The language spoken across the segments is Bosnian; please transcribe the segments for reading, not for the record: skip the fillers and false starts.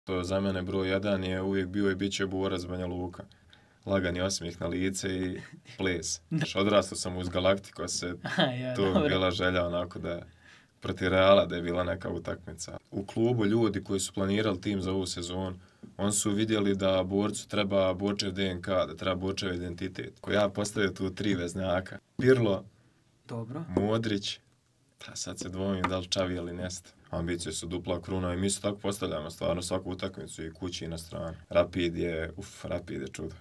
To za mene broj 1 je uvijek bio i bit će borac Banja Luka. Lagani osmijeh na lice i ples. Odrastao sam uz Galaktikos, to je bila želja onako da protiv Reala da je bila neka utakmica. U klubu ljudi koji su planirali tim za ovu sezonu, oni su vidjeli da borcu treba borčev DNK, da treba borčev identitet. Ko ja postavio tu 3 veznjaka. Pirlo, dobro. Modrić, a sad se dvojim da li Čavi ili Nesta. Ambicije su dupla kruna i mi se tako postavljamo stvarno svaku utakmicu i kući i na stranu. Rapid je čudo.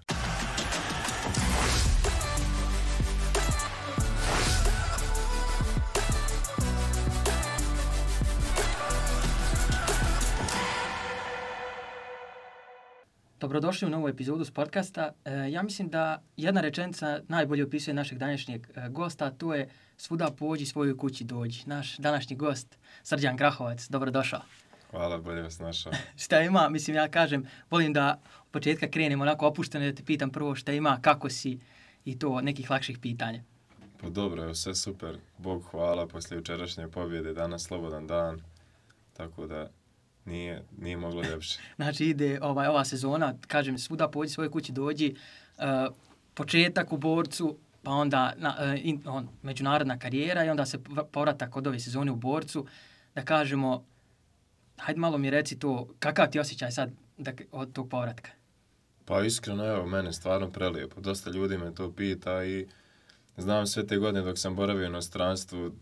Dobrodošli u novu epizodu s podcasta. Ja mislim da jedna rečenica najbolje opisuje našeg današnjeg gosta, to je svuda pođi, svojoj kući dođi. Naš današnji gost, Srđan Grahovac, dobrodošao. Hvala, bolje vas našao. Šta ima, mislim ja kažem, volim da od početka krenemo onako opušteno da te pitam prvo šta ima, kako si i to nekih lakših pitanja. Pa dobro, je sve super, Bog hvala, poslije jučerašnje pobjede, danas slobodan dan, tako da nije moglo ljepše. Znači ide ova sezona, kažem, svuda pođi, svojoj kući dođi, početak u Borcu, pa onda međunarodna karijera i onda se povratak od ove sezone u Borcu. Da kažemo, hajde malo mi reci to, kakav ti osjećaj sad od tog povratka? Pa iskreno, evo, mene stvarno prelijepo. Dosta ljudi me to pita i znam sve te godine dok sam boravio u inostranstvu,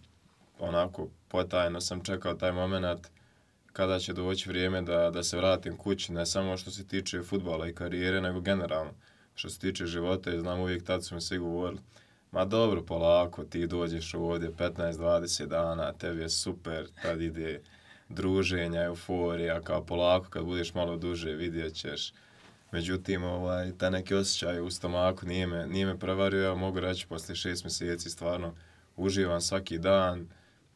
onako potajno sam čekao taj moment kada će doći vrijeme da se vratim kući, ne samo što se tiče fudbala i karijere, nego generalno što se tiče života i znam uvijek tad su mi svi govorili, ma dobro, polako, ti dođeš ovdje 15-20 dana, tebi je super, tad ide druženja, euforija, kao polako kad budeš malo duže vidjet ćeš. Međutim, taj neki osjećaj u stomaku nije me prevario, ja mogu reći poslije 6 mjeseci stvarno uživam svaki dan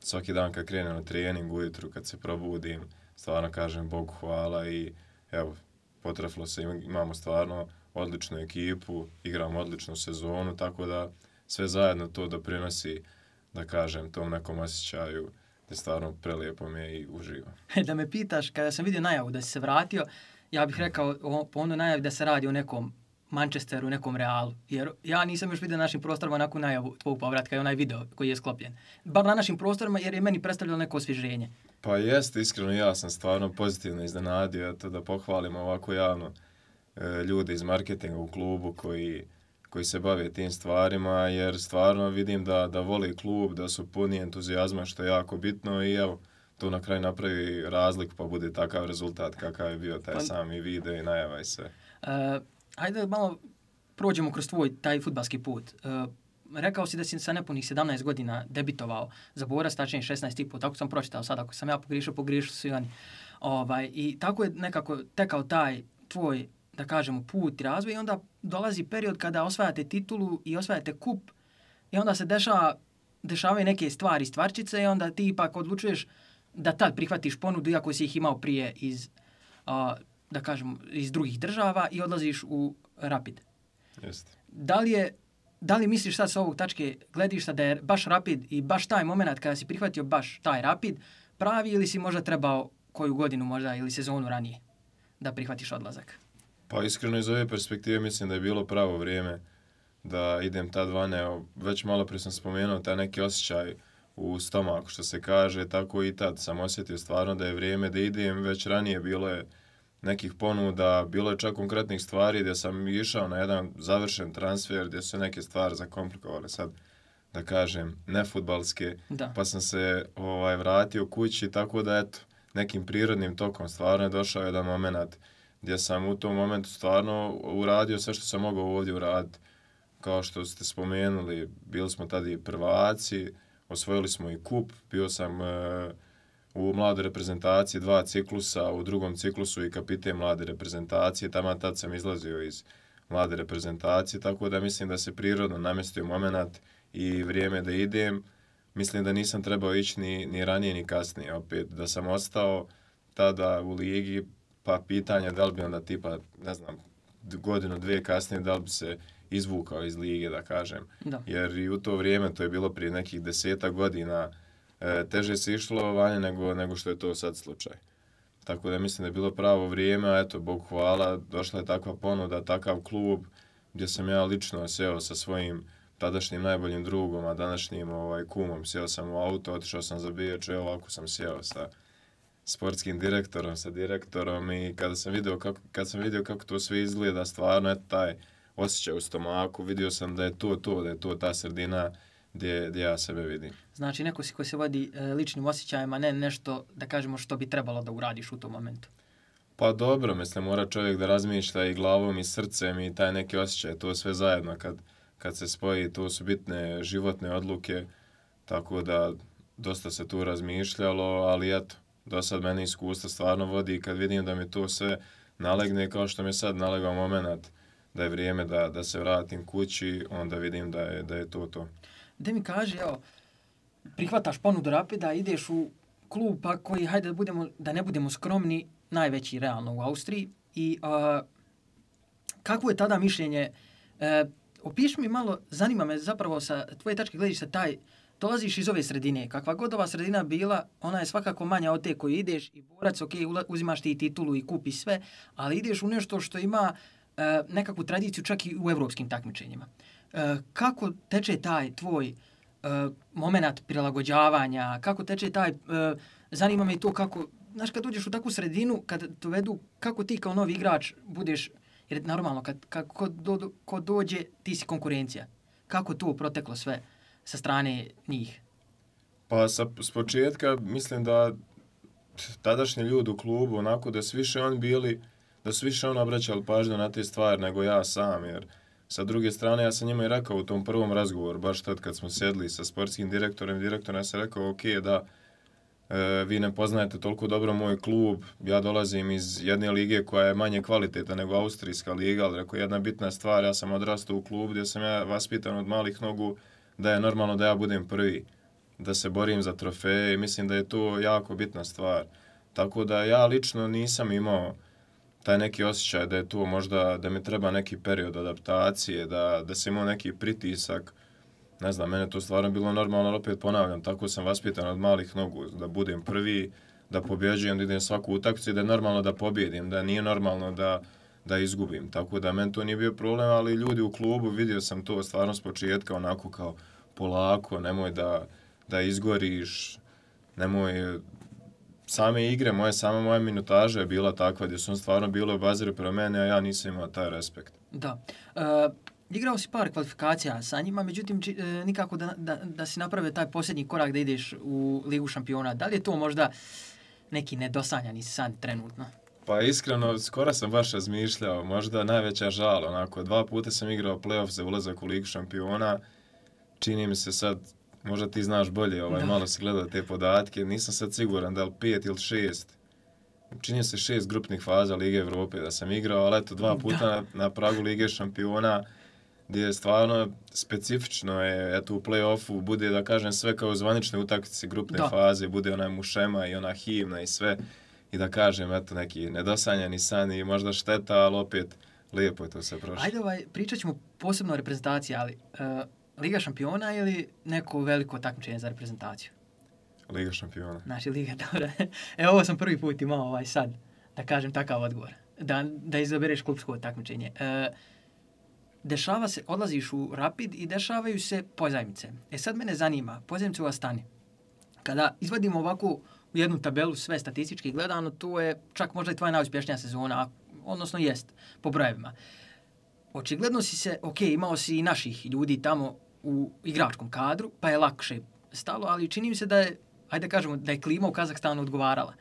kad krenem na trening ujutru, kad se probudim, stvarno kažem Bogu hvala i evo, potrefilo se, imamo stvarno odličnu ekipu, igramo odličnu sezonu, tako da sve zajedno to doprinosi, da kažem, tom nekom osjećaju da stvarno prelijepo mi je i uživam. Da me pitaš, kada sam vidio najavu da si se vratio, ja bih rekao po onoj najavi da se radi o nekom Manchesteru, nekom Realu. Jer ja nisam još vidio na našim prostorima nakon najavu tvojeg povratka i onaj video koji je sklopljen. Bar na našim prostorima jer je meni predstavljalo neko osvježenje. Pa jeste, iskreno ja sam stvarno pozitivno iznenadio to da pohvalim ovako javno ljude iz marketinga u klubu koji se bave tim stvarima jer stvarno vidim da vole klub, da su puni entuzijazma što je jako bitno i evo, to na kraju napravi razliku pa bude takav rezultat kakav je bio taj sami video i najava i sve. Hajde malo prođemo kroz tvoj taj fudbalski put. Rekao si da si sa nepunih 17 godina debitovao za Borac, tačnije 16,5, tako sam pročitao sad, ako sam ja pogriješio su i oni. I tako je nekako tekao taj tvoj, da kažemo, put i razvoj i onda dolazi period kada osvajate titulu i osvajate kup i onda se dešavaju neke stvari, stvarčice i onda ti ipak odlučuješ da tad prihvatiš ponudu iako si ih imao prije da kažem, iz drugih država i odlaziš u Rapid. Jeste. Da li misliš sad s ovog tačke gledišta da je baš Rapid i baš taj moment kada si prihvatio baš taj Rapid pravi ili si možda trebao koju godinu možda ili sezonu ranije da prihvatiš odlazak? Pa iskreno iz ove perspektive mislim da je bilo pravo vrijeme da idem tad van. Evo, već malo prije sam spomenuo taj neki osjećaj u stomaku što se kaže, tako i tad sam osjetio stvarno da je vrijeme da idem. Već ranije bilo je nekih ponuda, bilo je čak konkretnih stvari gdje sam išao na jedan završen transfer gdje su neke stvari zakomplikovale sad, da kažem, nefudbalske, pa sam se vratio kući, tako da eto, nekim prirodnim tokom stvarno je došao jedan moment gdje sam u tom momentu stvarno uradio sve što sam mogao ovdje uraditi. Kao što ste spomenuli, bili smo tada i prvaci, osvojili smo i kup, bio sam u mladoj reprezentaciji 2 ciklusa, u drugom ciklusu i kapiten mlade reprezentacije, tad sam izlazio iz mlade reprezentacije, tako da mislim da se prirodno namjestio moment i vrijeme da idem. Mislim da nisam trebao ići ni ranije ni kasnije, opet da sam ostao tada u ligi, pa pitanje da li bi onda tipa, ne znam, godinu, 2 kasnije, da li bi se izvukao iz lige, da kažem. Da. Jer i u to vrijeme, to je bilo prije nekih 10 godina, teže se išlo vanje nego što je to sad slučaj. Tako da mislim da je bilo pravo vrijeme, a eto, Bog hvala, došla je takva ponuda, takav klub, gdje sam ja lično sjeo sa svojim tadašnjim najboljim drugom, a današnjim kumom, sjeo sam u auto, otišao sam za Biječ, evo ovako sam sjeo sa sportskim direktorom, sa direktorom i kad sam vidio kako to sve izgleda, stvarno je taj osjećaj u stomaku, vidio sam da je da je to ta sredina gdje ja sebe vidim. Znači neko si koji se vodi ličnim osjećajima, ne nešto da kažemo što bi trebalo da uradiš u tom momentu. Pa dobro, mislim, mora čovjek da razmišlja i glavom i srcem i taj neki osjećaj, to sve zajedno kad se spoji, to su bitne životne odluke, tako da dosta se tu razmišljalo, ali eto, do sad mene iskustvo stvarno vodi i kad vidim da mi to sve nalegne kao što mi sad nalegao moment da je vrijeme da se vratim kući, onda vidim da je to. Da mi kaže, evo, prihvataš ponudu Rapida, ideš u klub pa koji, hajde da ne budemo skromni, najveći realno u Austriji. I kakvo je tada mišljenje? Opiši mi malo, zanima me zapravo sa tvoje tačke gledišta dolaziš iz ove sredine. Kakva god ova sredina bila, ona je svakako manja od te koji ideš i Borac, ok, uzimaš ti titulu i kupi sve, ali ideš u nešto što ima nekakvu tradiciju čak i u evropskim takmičenjima. Kako teče taj tvoj moment prilagođavanja, kako teče taj, zanima me i to kako, znaš, kad uđeš u takvu sredinu, kad dovedu, kako ti kao novi igrač budeš, jer normalno, ko dođe, ti si konkurencija. Kako to proteklo sve sa strane njih? Pa s početka mislim da tadašnji ljudi u klubu, onako da su više obraćali pažnju na te stvari nego ja sam, jer sa druge strane ja sam njima i rekao u tom prvom razgovoru, baš tad kad smo sjedli sa sportskim direktorom, ja sam rekao ok, da vi ne poznajete toliko dobro moj klub, ja dolazim iz jedne lige koja je manje kvaliteta nego austrijska liga, ali rekao jedna bitna stvar, ja sam odrastao u klubu gdje sam ja vaspitan od malih nogu da je normalno da ja budem prvi, da se borim za trofeje i mislim da je to jako bitna stvar. Tako da ja lično nisam imao taj neki osjećaj da je to možda, da mi treba neki period adaptacije, da se imao neki pritisak. Ne znam, mene to stvarno bilo normalno, ali opet ponavljam, tako sam vaspitan od malih nogu, da budem prvi, da pobjeđujem, da idem svaku utakmicu i da je normalno da pobjedim, da nije normalno da izgubim. Tako da meni to nije bio problem, ali ljudi u klubu, vidio sam to stvarno s početka, onako kao polako, nemoj da izgoriš, nemoj. Same igre, moja minutaža je bila takva gdje su stvarno bili obaziri prema mene, a ja nisam imao taj respekt. Da. Igrao si par kvalifikacija sa njima, međutim nikako da si napravio taj posljednji korak da ideš u Ligu šampiona. Da li je to možda neki nedosanjani san trenutno? Pa iskreno, skoro sam baš razmišljao, možda najveća žal, onako, 2 puta sam igrao play-off za ulazak u Ligu šampiona, čini mi se sad, možda ti znaš bolje, malo si gledao te podatke, nisam sad siguran da li 5 ili 6, čini se 6 grupnih faza Lige Evrope da sam igrao, ali eto 2 puta na pragu Lige šampiona, gdje je stvarno specifično je, eto u play-offu bude, da kažem, sve kao zvanične utakmice grupne faze, bude onaj mušema i ona himna i sve, i da kažem, eto neki nedosanjani san i možda šteta, ali opet lijepo je to sve prošlo. Ajde, pričat ćemo posebno o reprezentaciji, ali Liga šampiona ili neko veliko takmičenje za reprezentaciju? Liga šampiona. Znači, Liga, dobro. Evo, ovo sam prvi put imao sad, da kažem takav odgovor. Da izabereš klubsko takmičenje. Dešava se, odlaziš u Rapid i dešavaju se pozajmice. Sad mene zanima, pozajmice u Astani. Kada izvadimo ovako u jednu tabelu sve statistički gledano, to je čak možda i tvoja najuspješnija sezona, odnosno jest, po brojevima. Očigledno si se, imao si i naših ljudi tamo u igračkom kadru, pa je lakše stalo, ali čini mi se da je, ajde kažemo, da je klima u Kazahstanu odgovarala.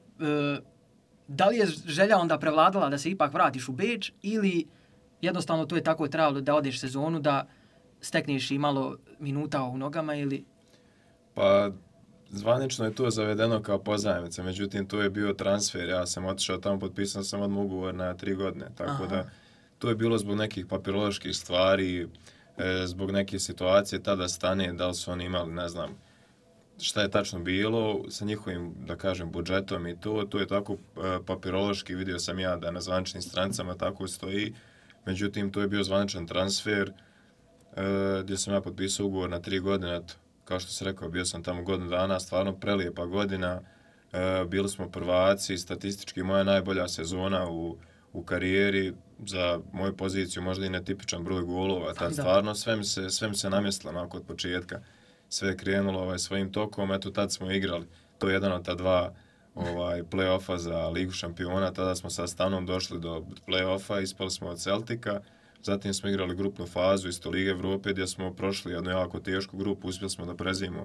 Da li je želja onda prevladala da se ipak vratiš u Beč ili jednostavno to je tako trebalo da odeš sezonu, da stekneš i malo minuta u nogama ili? Pa, zvanično je to zavedeno kao pozajmica, međutim to je bio transfer, ja sam otišao tamo, potpisao sam odmah ugovor na 3 godine, tako da to je bilo zbog nekih papiroloških stvari, zbog neke situacije tada Stane, da li su oni imali, ne znam, šta je tačno bilo sa njihovim, da kažem, budžetom i to je tako papirološki, vidio sam ja da na zvaničnim stranicama tako stoji, međutim to je bio zvaničan transfer gdje sam ja potpisao ugovor na 3 godine, kao što se rekao, bio sam tamo godinu dana, stvarno prelijepa godina, bili smo prvaci, statistički moja najbolja sezona u karijeri, za moju poziciju možda i netipičan broj golova, tad stvarno sve mi se namjestilo onako od početka, sve je krenulo svojim tokom, eto tad smo igrali, to je jedan od ta dva play-offa za Ligu šampiona, tada smo sa Stanom došli do play-offa, ispali smo od Celtica, zatim smo igrali grupnu fazu isto Lige Evrope gdje smo prošli jednu jako tešku grupu, uspjeli smo da prezimo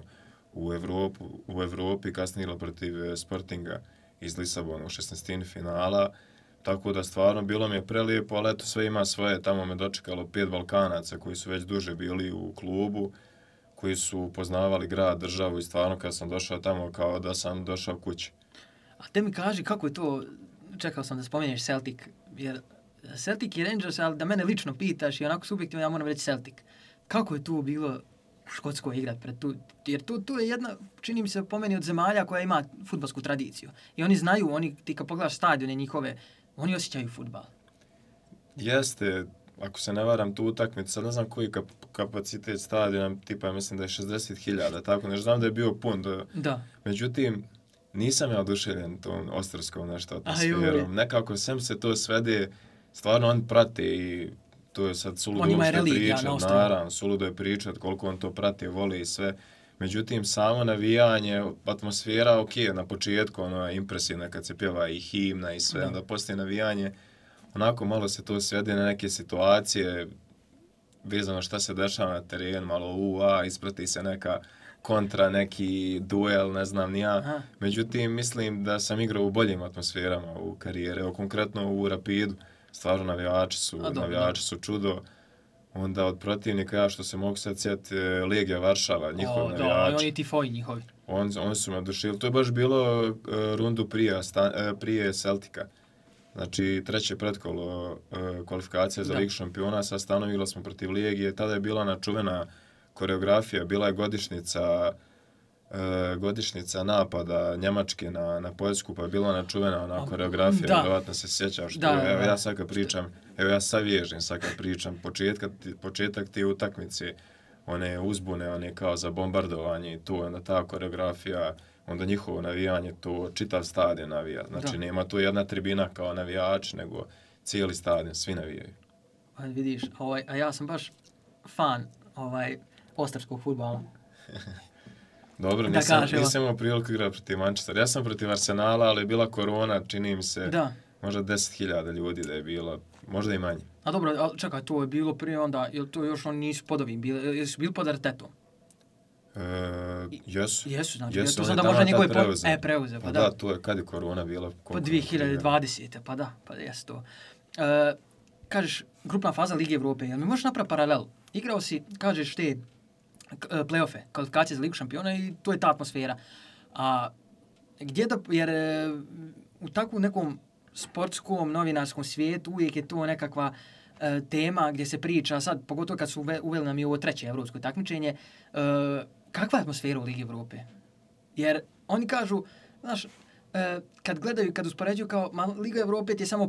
u Evropi, kasnije igrali protiv Sportinga iz Lisabona u 16. finala, tako da stvarno bilo mi je prelijepo, ali eto sve ima svoje, tamo me dočekalo 5 Balkanaca koji su već duže bili u klubu, koji su poznavali grad, državu i stvarno kad sam došao tamo kao da sam došao kući. A te mi kaži kako je to, čekao sam da spomeneš Celtic, jer Celtic i Rangers, ali da mene lično pitaš i onako subjektivno ja moram reći Celtic. Kako je tu bilo u Škotskoj igrat pred tu, jer tu je jedna, čini mi se po meni od zemalja koja ima fudbalsku tradiciju. I oni znaju, ti kad pogledaš stadione njihove, oni osjećaju fudbal. Jeste, ako se ne varam tu utakmicu, sad ne znam koji kapacitet stadiona, tipa mislim da je 60.000, tako ne znam da je bio pun. Da. Međutim, nisam ja oduševljen tom ostarskom nešto atmosferom. Nekako sem se to svede, stvarno oni prate i to je sad suludo uopšte pričat, naravno, suludo je pričat koliko on to prati, voli i sve. Međutim, samo navijanje, atmosfera, ok, na početku ono je impresivna kad se pjeva i himna i sve, onda poslije navijanje, onako malo se to svede na neke situacije, vezano šta se dešava na terenu, malo isprati se neka kontra, neki duel, ne znam ni ja. Aha. Međutim, mislim da sam igrao u boljim atmosferama u karijere, konkretno u Rapidu, stvarno navijači su čudo. Onda od protivnika, ja što se mogu sad sjetiti, Legija Varšava, njihovi navijači. Da, oni tifoji njihovi. Oni su me oduševili. To je baš bilo rundu prije Celtica. Znači, treće pretkolo kvalifikacije za Ligu šampiona, sa Stanom igrali smo protiv Legije, tada je bila ona čuvena koreografija, bila je godišnjica napada Njemačke na Poljsku, pa je bila ona čuvena koreografija, vjerovatno se sjećaš. Evo ja sad kad pričam, ja sad vježim sad kad pričam, početak te utakmice, one uzbune, one kao za bombardovanje i to, onda ta koreografija, onda njihovo navijanje, to čitav stadion navija. Znači, nema tu jedna tribina kao navijač, nego cijeli stadion, svi navijaju. Vidiš, a ja sam baš fan ostarskog fudbala. Dobro, nisam imao priliku igrati protiv Manchestera. Ja sam protiv Arsenala, ali je bila korona, čini mi se, možda 10.000 ljudi da je bilo, možda i manje. A dobro, čekaj, to je bilo prije onda, jel to još oni nisu pod ovim, jesu bili pod Artetom? Jesu, znači, to sam da možda njegove preuzeo, pa da. Da, to je, kad je korona bila? Pa 2020. Pa da, pa jesu to. Kažeš, grupna faza Lige Evrope, jel mi možeš napraviti paralel? Igrao si, kažeš te play-offe, kvalifikacije za Ligu šampiona i to je ta atmosfera. A gdje da, jer u takvom nekom sportskom, novinarskom svijetu uvijek je to nekakva tema gdje se priča, sad pogotovo kad su uveli nam i ovo treće evropsko takmičenje, kakva je atmosfera u Ligi Evrope? Jer oni kažu, znaš, kad gledaju, kad uspoređuju kao Liga Evrope je samo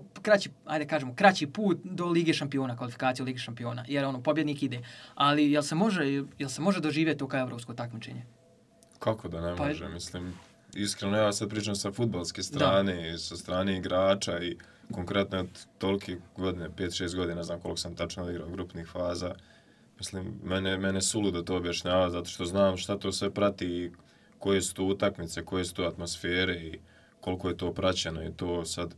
kraći put do Lige šampiona, kvalifikacije u Ligi šampiona, jer pobjednik ide. Ali jel se može doživjeti to kao evropsko takmičenje? Kako da ne može, mislim, iskreno ja sad pričam sa fudbalske strane i sa strane igrača i konkretno od tolike godine, 5-6 godina, ne znam koliko sam tačno igrao grupnih faza. Mislim, mene suludo to objašnjava, zato što znam šta to sve prati i koje su to utakmice, koje su to atmosfere i koliko je to praćeno i to sad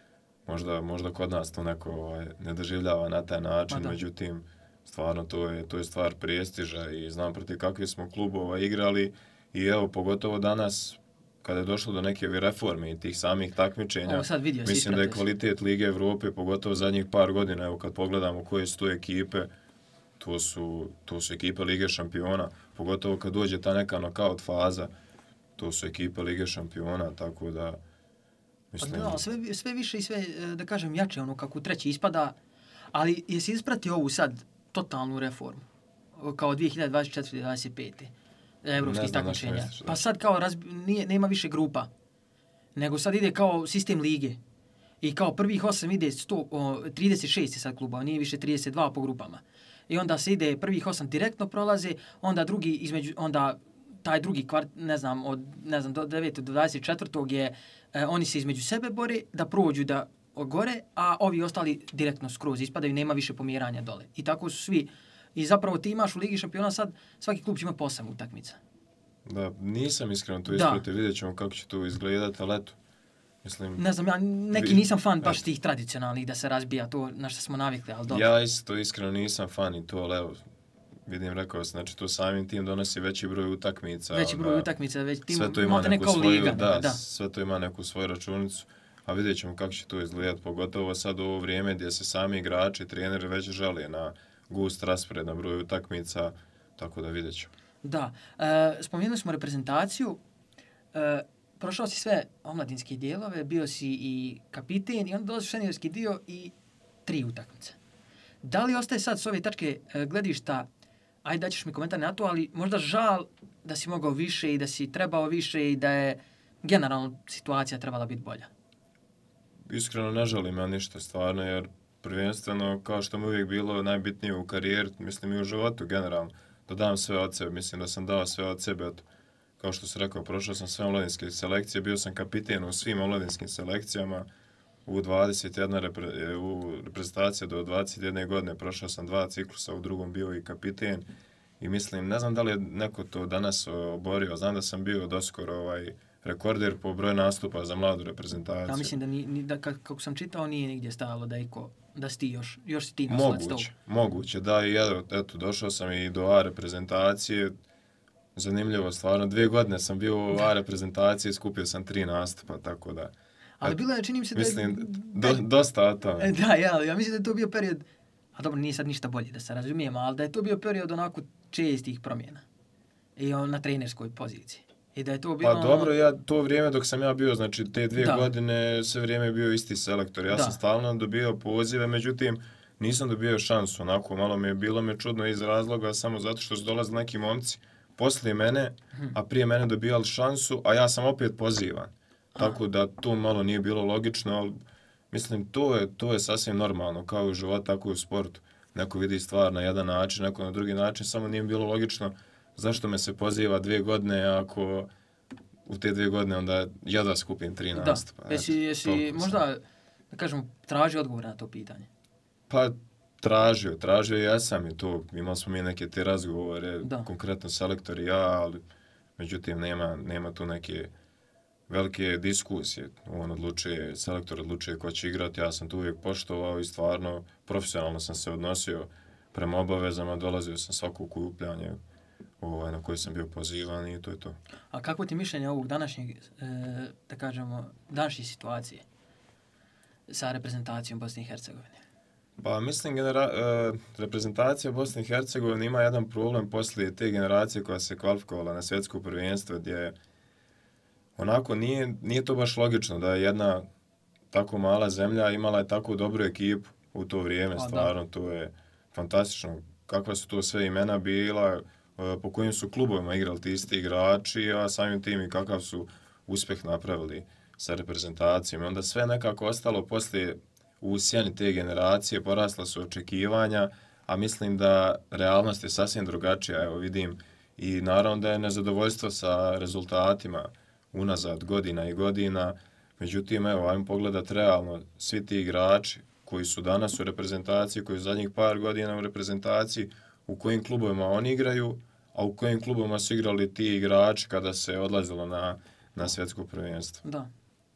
možda kod nas to neko ne doživljava na taj način, međutim, stvarno to je stvar prestiža i znam protiv kakvih smo klubova igrali i evo, pogotovo danas, kada je došlo do neke reforme i tih samih takmičenja, mislim da je kvalitet Lige Evrope, pogotovo zadnjih par godina, evo kad pogledamo koje su to ekipe, to su ekipe Lige šampiona, pogotovo kad dođe ta neka knockout faza, to su ekipe Lige šampiona, tako da mislim... Da, sve više i sve, da kažem, jače ono kako treći ispada, ali jesi ispratio ovu sad totalnu reformu, kao 2024-2025. Evropskih takmičenja. Pa sad kao nema više grupa, nego sad ide kao sistem lige. I kao prvih 8 ide 36 je sad klubova, nije više 32 po grupama. I onda se ide prvih 8 direktno prolaze, onda drugi onda taj drugi kvart, ne znam, do 9. do 24. je, oni se između sebe bore da prođu da gore, a ovi ostali direktno skroz ispadaju, nema više pomjeranja dole. I tako su svi. I zapravo ti imaš u Ligi šampiona sad, svaki klub će imati po 8 utakmica. Da, nisam iskreno to ispratio, vidjet ćemo kako će to izgledati, ali eto. Mislim, ne znam, ja nisam fan baš tih tradicionalnih da se razbija to na što smo navikli, ali dobro. Ja isto iskreno nisam fan i to, ali evo, vidim, rekao sam, znači to samim tim donosi veći broj utakmica. Veći broj utakmica, već tim sve to ima neku svoju, liga. Da, sve to ima neku svoju računicu, a vidjet ćemo kako će to izgledati, pogotovo sad u ovo vrijeme gdje se sami igrači, treneri već žale na gust raspored, na broj utakmica, tako da vidjet ćemo. Da, spomenuli smo reprezentaciju, prošao si sve omladinske dijelove, bio si i kapiten i onda dolazi seniorski dio i 3 utakmice. Da li ostaje sad s ove tačke gledišta, ajde daćeš mi komentar na to, ali možda žal da si mogao više i da si trebao više i da je generalno situacija trebala biti bolja? Iskreno ne žalim ja ništa stvarno, jer prvenstveno, kao što mi uvijek bilo najbitnije u karijeri, mislim i u životu generalno, da dam sve od sebe, mislim da sam dao sve od sebe. Kao što sam rekao, prošao sam sve omladinske selekcije, bio sam kapiten u svim omladinskim selekcijama, u 21 u reprezentacije do 21 godine, prošao sam 2 ciklusa, u drugom bio i kapiten. I mislim, ne znam da li je neko to danas oborio, znam da sam bio doskoro rekorder po broju nastupa za mladu reprezentaciju. Ja mislim da kako sam čitao, nije nigdje stajalo da si ti još si ti nosilac toga. Moguće, da, i eto, došao sam i do A reprezentacije. Zanimljivo, stvarno, 2 godine sam bio u A reprezentaciji, skupio sam 3 nastupa, tako da... Ali bilo je, čini mi se mislim, dosta o tome. Da, ja mislim da je to bio period, a dobro, nije sad ništa bolje da se razumijemo, ali da je to bio period onako čestih promjena. I na trenerskoj poziciji. I da je to bilo... Pa dobro, to vrijeme dok sam ja bio, znači te 2 godine, sve vrijeme je bio isti selektor. Ja sam stalno dobio pozive, međutim, nisam dobio šansu, onako malo bilo me čudno iz razloga, samo zato što su dolazili neki momci poslije mene, a prije mene dobijali šansu, a ja sam opet pozivan. Tako da to malo nije bilo logično, ali mislim, to je sasvim normalno, kao i u životu, tako i u sportu. Neko vidi stvar na jedan način, neko na drugi način, samo nije bilo logično zašto me se poziva 2 godine, ako u te 2 godine onda ja da skupim 3 nastupa. Da, jesi možda, da kažemo, tražio odgovor na to pitanje? Pa, tražio ja sam i to, imali smo mi neke te razgovore, konkretno selektor i ja, ali međutim nema tu neke velike diskusije. Selektor odlučuje ko će igrati, ja sam tu uvijek poštovao i stvarno profesionalno sam se odnosio prema obavezama, dolazio sam svako okupljanje na koje sam bio pozivan i to je to. A kako ti mišljenje ovog današnjeg, da kažemo, današnje situacije sa reprezentacijom Bosne i Hercegovine? Pa mislim, reprezentacija Bosne i Hercegovine ima jedan problem poslije te generacije koja se kvalifikovala na svjetsko prvenstvo, gdje onako nije to baš logično da je jedna tako mala zemlja imala je tako dobru ekipu u to vrijeme, stvarno, to je fantastično. Kakva su to sve imena bila, po kojim su klubovima igrali ti isti igrači, a samim tim i kakav su uspjeh napravili sa reprezentacijom. Onda sve nekako ostalo poslije u sjeni te generacije, porasla su očekivanja, a mislim da realnost je sasvim drugačija. Evo vidim i naravno da je nezadovoljstvo sa rezultatima unazad godina i godina. Međutim, evo, ajmo pogledati realno, svi ti igrači koji su danas u reprezentaciji, koji su zadnjih par godina u reprezentaciji, u kojim klubovima oni igraju, a u kojim klubovima su igrali ti igrači kada se odlazilo na svjetsko prvenstvo. Da.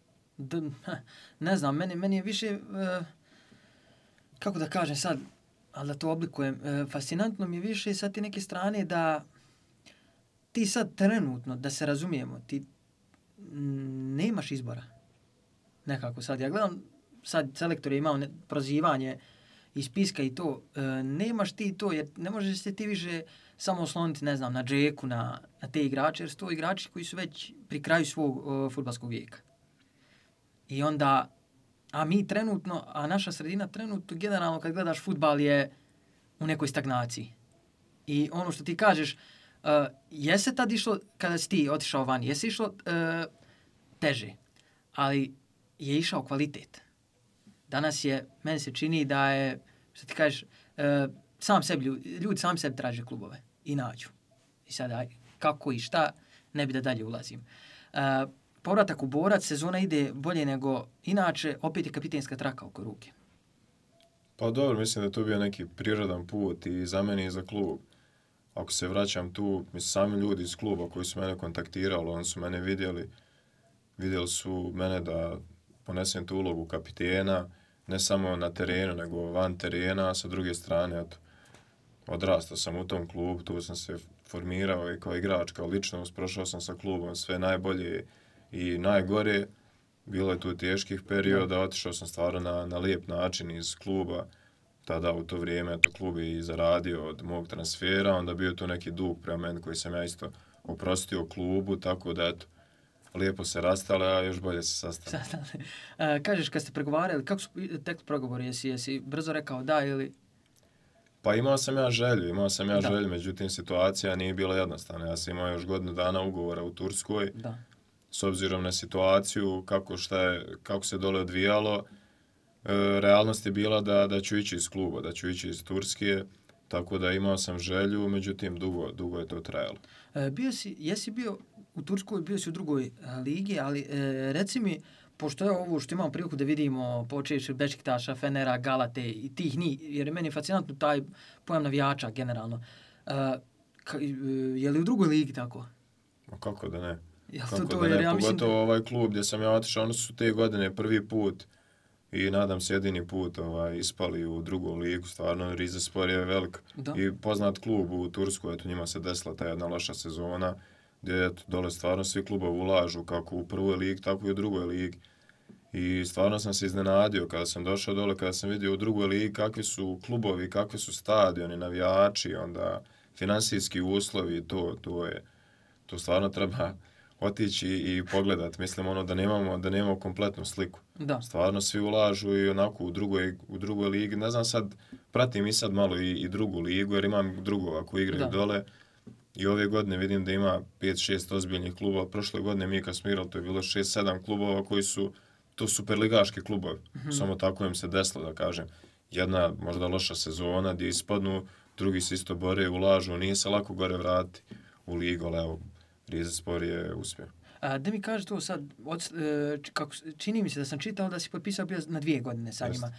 Ne znam, meni je više, kako da kažem sad, ali da to oblikujem, fascinantno mi je više sa ti neke strane da ti sad trenutno, da se razumijemo, ti nemaš izbora. Nekako sad, ja gledam, sad selektor je imao prozivanje iz spiska i to, nemaš ti to, jer ne možeš se ti više samo osloniti, ne znam, na Džeku, na te igrače, jer su to igrači koji su već pri kraju svog fudbalskog vijeka. I onda, a mi trenutno, a naša sredina trenutno, generalno kad gledaš fudbal je u nekoj stagnaciji. I ono što ti kažeš, jesi tad išlo, kada si ti otišao van, jesi išlo teže, ali je išao kvalitet. Danas meni se čini da je, što ti kažeš, ljudi sami sebi traže klubove i nađu. I sada, kako i šta, ne bi da dalje ulazim. Povratak u Borac, sezona ide bolje nego inače, opet je kapitenska traka oko ruke. Pa dobro, mislim da je to bio neki prirodan put i za mene i za klub. Ako se vraćam tu, mislim, sami ljudi iz kluba koji su mene kontaktirali, oni su mene vidjeli su mene da ponesem tu ulogu kapitena, ne samo na terenu, nego van terena, a sa druge strane, eto, odrastao sam u tom klubu, tu sam se formirao i kao igrač, kao ličnost, prošao sam sa klubom sve najbolje i najgore, bilo je tu teških perioda, otišao sam stvarno na lijep način iz kluba, tada u to vrijeme, eto, klub je i zaradio od mog transfera, onda bio tu neki dug prema meni koji sam ja isto oprostio klubu, tako da, eto, lijepo se rastale, a još bolje se sastale. Kažeš, kad ste pregovarali, kako su tek pregovori, jesi brzo rekao da ili... Pa imao sam ja želju, međutim situacija nije bila jednostavna. Ja sam imao još godinu dana ugovora u Turskoj, s obzirom na situaciju, kako se dole odvijalo, realnost je bila da ću ići iz kluba, da ću ići iz Turske, tako da imao sam želju, međutim dugo je to trajalo. Jesi bio u Turskoj, bio si u drugoj ligi, ali reci mi, pošto je ovo što imamo priliku da vidimo, počeši Bešiktaša, Fenera, Galate i tih jer je meni fascinantno taj pojam navijača generalno. Je li u drugoj ligi tako? Ma kako da ne? Mislim... Pogotovo ovaj klub gdje sam ja otišao, oni su te godine prvi put i nadam se jedini put ispali u drugu ligu. Stvarno, Rizespor je velik i poznat klub u Turskoj, eto njima se desila ta jedna loša sezona, gdje eto, dole stvarno svi klubovi ulažu, kako u prvoj ligi, tako i u drugoj ligi. I stvarno sam se iznenadio kada sam došao dole, kada sam vidio u drugoj ligi kakvi su klubovi, kakvi su stadioni, navijači, onda finansijski uslovi, to stvarno treba otići i pogledat. Mislim da nemamo kompletnu sliku. Da. Stvarno svi ulažu i onako u drugoj ligi. Ne znam sad, pratim i sad malo i drugu ligu, jer imam drugova koji igraju dole. I ove godine vidim da ima 5-6 ozbiljnih klubova. Prošle godine mi kad smo igrali, to je bilo 6-7 klubova koji su to superligaški klubovi. Samo tako im se desilo, da kažem. Jedna možda loša sezona gdje ispadnu, drugi se isto bore, ulažu, nije se lako gore vratiti u ligu, ali evo, Rizespor je uspio. Da mi kaže to sad, čini mi se da sam čitao da si potpisao bio na 2 godine sa njima.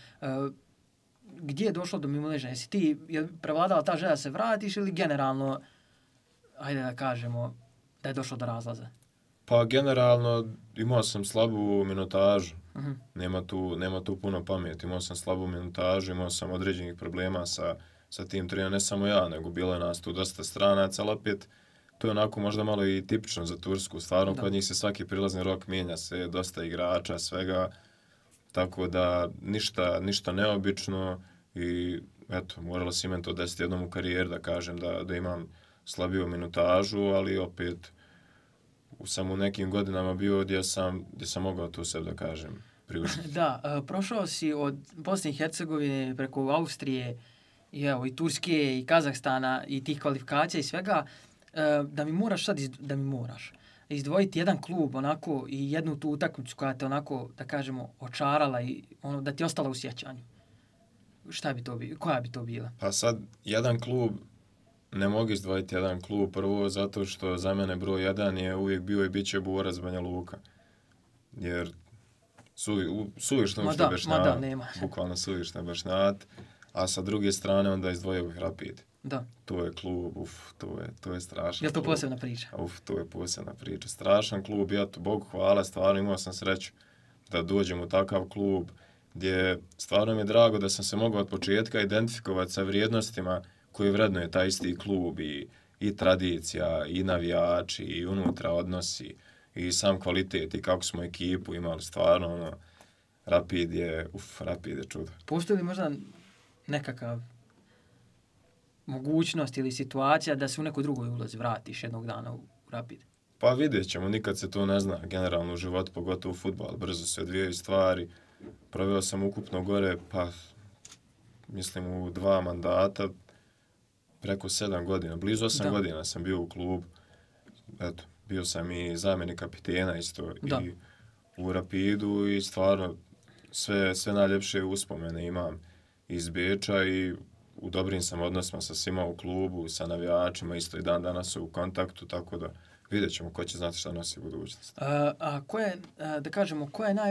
Gdje je došlo do mimoilaženja? Jesi ti prevladala ta želja da se vratiš ili generalno, ajde da kažemo, da je došlo do razlaza? Pa generalno imao sam slabu minutažu. Nema tu puno pameti. Imao sam slabu minutažu, imao sam određenih problema sa tim trenerom, ne samo ja, nego bilo je nas tu dosta stranaca, ali opet to je onako možda malo i tipično za Tursku. Stvarno, kod njih se svaki prilazni rok mijenja se, dosta igrača, svega. Tako da ništa neobično i eto, moralo se imati to desiti jednom u karijeri, da kažem da imam slabiju minutažu, ali opet sam u nekim godinama bio gdje sam mogao to sebi, da kažem, priuštiti. Da, prošao si od Bosne i Hercegovine preko Austrije i Turske i Kazahstana i tih kvalifikacija i svega, da mi moraš izdvojiti jedan klub onako i jednu tu utakmicu koja te onako, da kažemo, očarala i ono da ti je ostala u sjećanju. Šta bi to bilo? Koja bi to bila? Pa sad, jedan klub, ne mogu izdvojiti jedan klub, prvo zato što za mene broj 1 je uvijek bio i bit će Borac Banja Luka. Jer suvišno ušte Bešnat, bukvalno suvišno Bešnat, a sa druge strane onda izdvojio bih Rapid. Da. To je klub, to je strašan. Je to posebna priča? To je posebna priča. Strašan klub, ja to Bogu hvala, stvarno imao sam sreću da dođem u takav klub gdje stvarno mi je drago da sam se mogao od početka identifikovati sa vrijednostima koje vrednuje taj isti klub i tradicija, i navijači, i unutra odnosi, i sam kvalitet, i kako smo ekipu imali, stvarno, Rapid je čudo. Postoji li možda nekakav mogućnost ili situacija da se u nekoj drugoj ulozi vratiš jednog dana u Rapid? Pa vidjet ćemo, nikad se to ne zna, generalno u životu, pogotovo u fudbalu, brzo se odvijaju stvari. Proveo sam ukupno gore, pa mislim u 2 mandata, preko 7 godina, blizu 8 godina sam bio u klubu. Eto, bio sam i zamjenik kapitena isto i u Rapidu i stvarno sve najljepše uspomene imam iz Beča i u dobrim sam odnosima sa svima u klubu, sa navijačima, isto i dan danas su u kontaktu, tako da vidjet ćemo ko će znati šta nosi budućnost. A ko je, da kažemo, ko je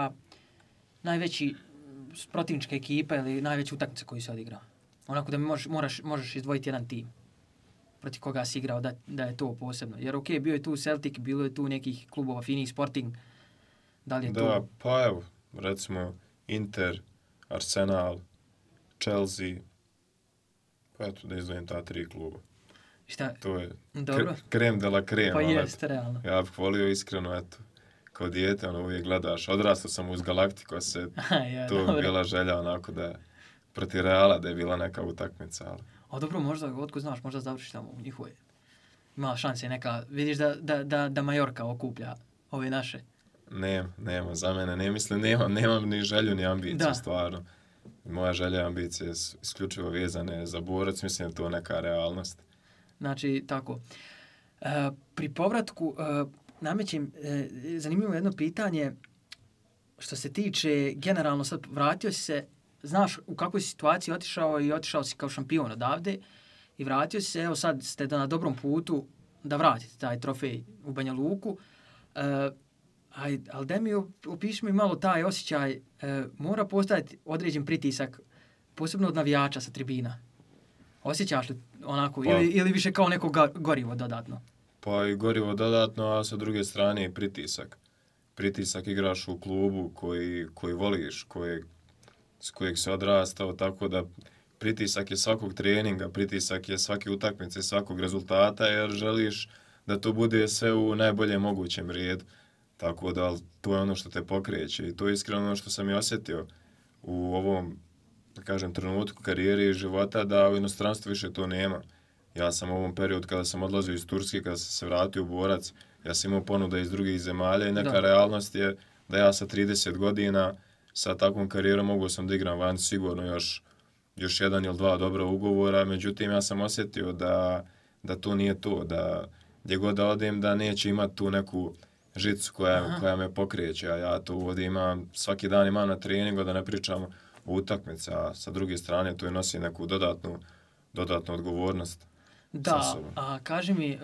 najveći protivnička ekipa ili najveća utakmica koju se odigrao? Onako da mi možeš izdvojiti jedan tim protiv koga si igrao da je to posebno. Jer ok, bio je tu Celtic, bilo je tu nekih klubova, Fini, Sporting. Da li je to? Da, pa evo, recimo Inter, Arsenal, Chelsea, pa eto da izdvojim ta 3 kluba. Šta? To je krem de la krem. Pa jeste, realno. Ja bih volio iskreno, eto, kao dijete, uvijek gledaš. Odrastao sam uz Galactico, to je bila želja onako da protiv Reala da je bila neka utakmica. Ali... A dobro, možda, otko znaš, možda završiš tamo u njihove. Ima šanse neka, vidiš da Majorka okuplja ove naše. Nema, za mene, ne mislim, nemam ni želju ni ambiciju, stvarno. Moja želja i ambicije su isključivo vezane za borac, mislim da je to neka realnost. Znači, tako. Pri povratku namećem zanimljivo jedno pitanje što se tiče, generalno sad vratio si se, znaš u kakvoj situaciji otišao si kao šampion odavde i vratio si se, evo sad ste na dobrom putu da vratite taj trofej u Banja Luku. Ali da mi opiši mi malo taj osjećaj, mora postojati određen pritisak, posebno od navijača sa tribina. Osjećaš li onako, ili više kao neko gorivo dodatno? Pa i gorivo dodatno, a sa druge strane i pritisak. Pritisak igraš u klubu koji voliš, s kojeg se odrastao, tako da pritisak je svakog treninga, pritisak je svake utakmice, svakog rezultata, jer želiš da to bude sve u najboljem mogućem redu. Tako da to je ono što te pokreće i to je iskreno ono što sam i osjetio u ovom, da kažem, trenutku karijere i života, da u inostranstvu više to nema. Ja sam u ovom periodu kada sam odlazio iz Turske, kada sam se vratio u Borac, ja sam imao ponuda iz drugih zemalja i neka realnost je da ja sa 30 godina sa takvom karijerom mogu sam da igram van sigurno još 1 ili 2 dobra ugovora, međutim ja sam osjetio da to nije to, da gdje god da odem da neće imati tu neku žicu koja me pokreće, a ja to ovdje imam, svaki dan imam na treningu, da ne pričam o utakmici, a sa druge strane to je nosi neku dodatnu odgovornost sa sobom. A kaži mi,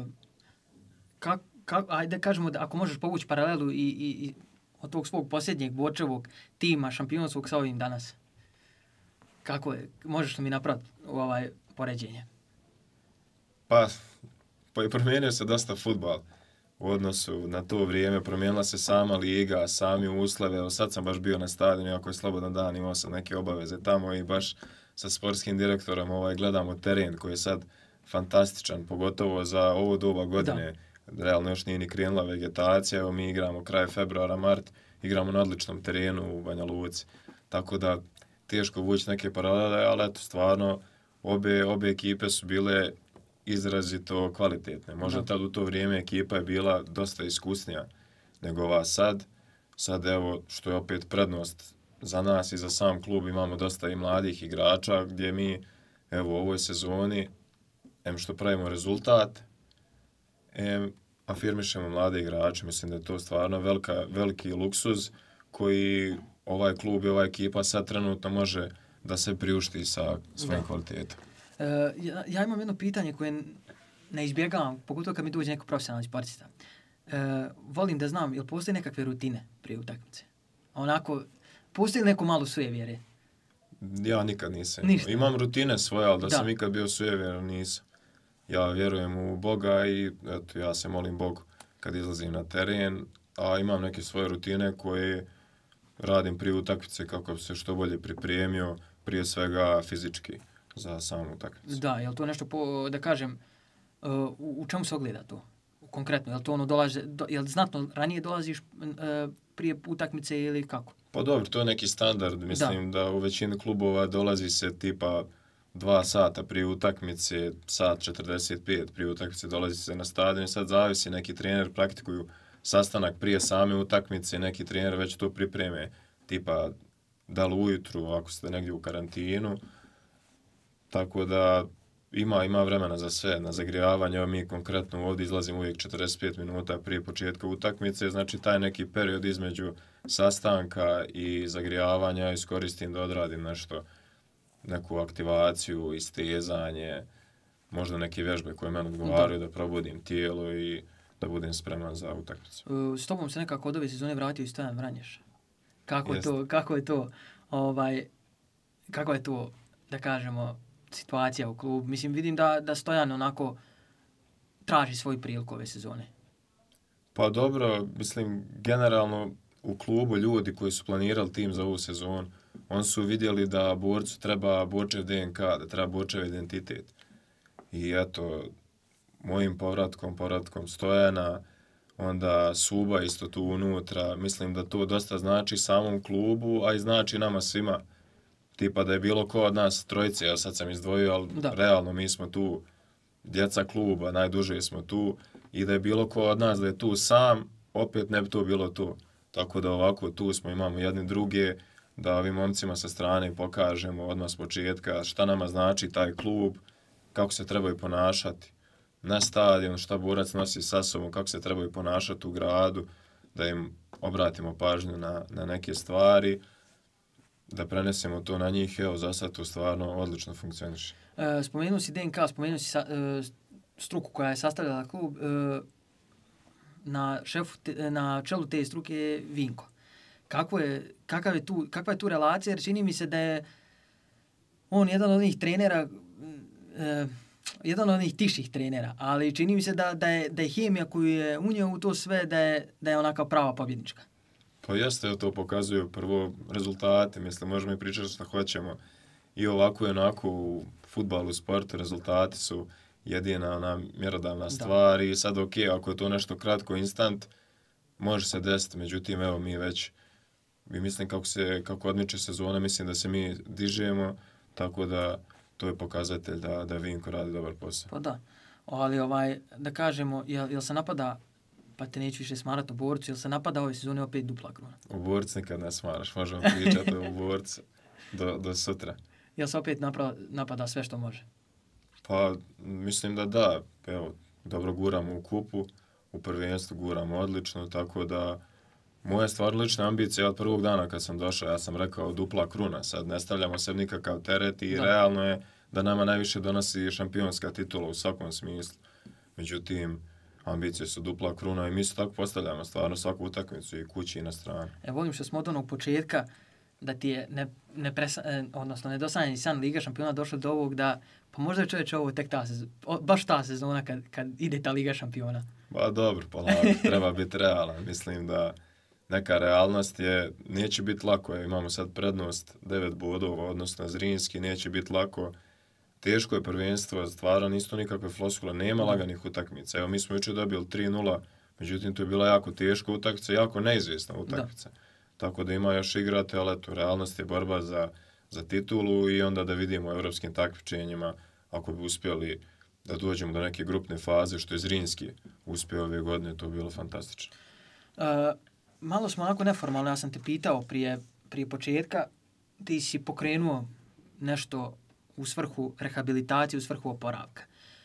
ajde kažemo da ako možeš povući paralelu i od tog svog posljednjeg Borčevog tima šampionskog sa ovim danas. Kako je? Možeš li mi napraviti poređenje? Pa i promijenio se dosta fudbal. U odnosu na to vrijeme promijenila se sama liga, sami uslovi. Evo sad sam baš bio na stadionu, ako je slobodan dan, imao sam neke obaveze tamo i baš sa sportskim direktorom gledamo teren koji je sad fantastičan, pogotovo za ovo doba godine. Realno još nije ni krenula vegetacija, evo mi igramo kraj februara, mart, igramo na odličnom terenu u Banja Luci. Tako da teško vući neke paralele, ali eto stvarno obe ekipe su bile izrazito kvalitetne. Možda tad u to vrijeme ekipa je bila dosta iskusnija nego ova sad. Sad evo, što je opet prednost za nas i za sam klub, imamo dosta i mladih igrača gdje mi evo u ovoj sezoni što pravimo rezultat, afirmišemo mlade igrače. Mislim da je to stvarno veliki luksuz koji ovaj klub i ova ekipa sad trenutno može da se priušti sa svojim kvalitetom. Ja imam jedno pitanje koje ne izbjegavam, pogotovo kad mi dođe neko profesionalni sportista. Volim da znam, jel postoji nekakve rutine prije utakmice? Onako, postoji li neko malo sujevjere? Ja nikad nisam. Ništa. Imam rutine svoje, ali da sam ikad bio sujevjeran nisam. Ja vjerujem u Boga i eto, ja se molim Bogu kad izlazim na teren, a imam neke svoje rutine koje radim prije utakmice kako bi se što bolje pripremio, prije svega fizički za samu utakmicu. Da, je li to nešto, da kažem, u čemu se ogleda to? Konkretno, je li to je li znatno ranije dolaziš prije utakmice ili kako? Pa dobro, to je neki standard. Mislim da u većini klubova dolazi se tipa 2 sata prije utakmice, sat 45 prije utakmice dolazi se na stadion. Sad zavisi, neki trener praktikuju sastanak prije same utakmice, neki trener već to pripreme, tipa da li ujutru ako ste negdje u karantinu. Tako da ima vremena za sve, na zagrijavanje. Mi konkretno ovdje izlazimo uvijek 45 minuta prije početka utakmice, znači taj neki period između sastanka i zagrijavanja iskoristim da odradim nešto, neku aktivaciju, istezanje, možda neke vježbe koje meni odgovaraju, da probudim tijelo i da budem spreman za utakmicu. S tobom se nekako od ove sezone vratio i Stojan Vranješ. Kako je to, da kažemo, situacija u klubu? Mislim, vidim da Stojan onako traži svoju priliku ove sezone. Pa dobro, mislim, generalno u klubu ljudi koji su planirali tim za ovu sezonu, oni su vidjeli da borcu treba borčev DNK, da treba borčev identitet. I eto, mojim povratkom Stojana, onda Suba isto tu unutra, mislim da to dosta znači samom klubu, a i znači nama svima. Tipa da je bilo ko od nas trojice, ja sad sam izdvojio, ali realno mi smo tu, djeca kluba, najduže smo tu, i da je bilo ko od nas da je tu sam, opet ne bi to bilo to. Tako da ovako tu smo, imamo jedni druge, da ovim momcima sa strane pokažemo odmah s početka šta nama znači taj klub, kako se trebaju ponašati na stadion, šta borac nosi sa sobom, kako se trebaju ponašati u gradu, da im obratimo pažnju na neke stvari, da prenesemo to na njih. Evo, za sad to stvarno odlično funkcioniše. Spomenuo si DNK, spomenuo si struku koja je sastavljala klub. Na čelu te struke je Vinko. Kakva je tu relacija? Jer čini mi se da je on jedan od onih trenera, jedan od onih tiših trenera, ali čini mi se da je hemija koju je unio u to sve, da je onaka prava pobjednička. Pa jeste, to pokazuju prvo rezultate, mislim, možemo i pričati što hoćemo. I ovako i onako u fudbalu, u sportu, rezultati su jedina ona mjerodavna stvar i sad ok, ako je to nešto kratko, instant, može se desiti, međutim, evo mi već, mislim kako odmiče sezona, mislim da se mi dižemo, tako da to je pokazatelj da Vinko radi dobar posao. Pa da, ali da kažemo, jel se napada, pa te neću više smarati u borcu, jel se napada ove sezone opet dupla kruna? U borcu nikad ne smaraš, možemo pričati u borcu do sutra. Jel se opet napada sve što može? Pa mislim da, evo, dobro guramo u kupu, u prvenstvu guramo odlično, tako da moja stvar lična ambicija od prvog dana kad sam došao, ja sam rekao dupla kruna, sad ne stavljamo se nikakav teret i realno je da nama najviše donosi šampionska titula u svakom smislu. Međutim, ambicije su dupla kruna i mi se tako postavljamo stvarno svaku utakmicu i kući i na strani. Volim što smo od onog početka da ti je nedosanjeni san Liga šampiona došlo do ovog da, pa možda je čovječe ovo tek baš ta sezona kad ide ta Liga šampiona. Ba dobro, polako, treba biti realan. Mislim da neka realnost neće biti lako. Imamo sad prednost 9 bodova, odnosno Zrinski, neće biti lako. Teško je prvenstvo, stvarno nisu nikakve floskule, nema laganih utakmica. Evo, mi smo jučer dobili 3-0, međutim, to je bila jako teška utakmica, jako neizvjesna utakmica. Tako da ima još igrate, ali eto, realnost je borba za titulu i onda da vidimo u evropskim takmičenjima, ako bi uspjeli da dođemo do neke grupne faze, što je Zrinski uspio ove godine, to bi bilo fantastično. Malo smo onako neformalno, ja sam te pitao prije početka, ti si pokrenuo nešto u svrhu rehabilitacije, u svrhu oporavka.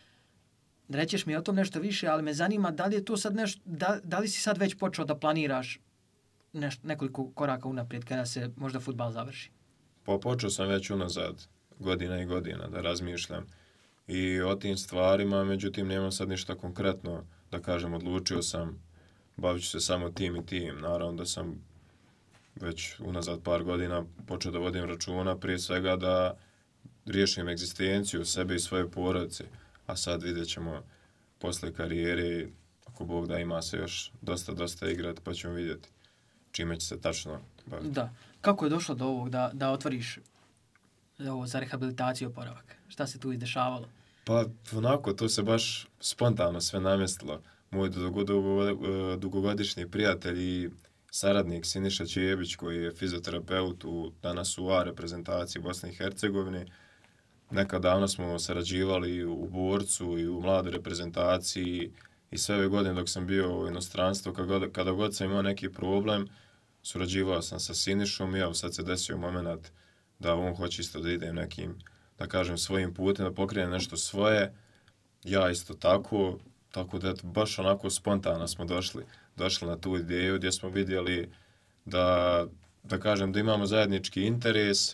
Rećeš mi o tom nešto više, ali me zanima da li je to sad nešto, da li si sad već počeo da planiraš nekoliko koraka unaprijed kada se možda fudbal završi? Pa počeo sam već unazad godina i godina da razmišljam i o tim stvarima, međutim nemam sad ništa konkretno da kažem, odlučio sam, bavit ću se samo tim i tim. Naravno da sam već unazad par godina počeo da vodim računa, prije svega da riješim egzistenciju sebe i svoje porodice, a sad vidjet ćemo posle karijere, ako Bog da ima se još dosta igrati, pa ćemo vidjeti čime će se tačno baviti. Da. Kako je došlo do ovog da otvoriš ovo za rehabilitaciju i oporavak? Šta se tu izdešavalo? Pa onako, to se baš spontano sve namjestilo. Moj dugogodišnji prijatelj i saradnik Siniša Čebić, koji je fizioterapeut danas u A reprezentaciji Bosne i Hercegovine. Nekad davno smo sarađivali u borcu i u mladoj reprezentaciji i sve ove godine dok sam bio u inostranstvu, kada god sam imao neki problem, surađivao sam sa Sinišom i evo sad se desio moment da on hoće isto da idem nekim, da kažem, svojim putem, da pokrenem nešto svoje. Ja isto tako da baš onako spontano smo došli na tu ideju gdje smo vidjeli da kažem, da imamo zajednički interes